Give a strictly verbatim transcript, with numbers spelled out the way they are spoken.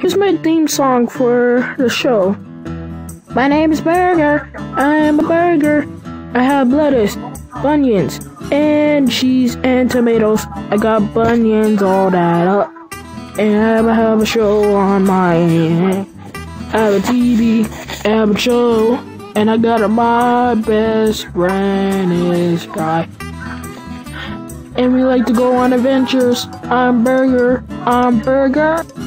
Here's my theme song for the show. My name is Burger. I'm a burger. I have lettuce, bunions, and cheese and tomatoes. I got bunions all that up. And I have a show on my hand. I have a T V, I have a show, and I got a my best friend is Guy. And we like to go on adventures. I'm Burger, I'm Burger.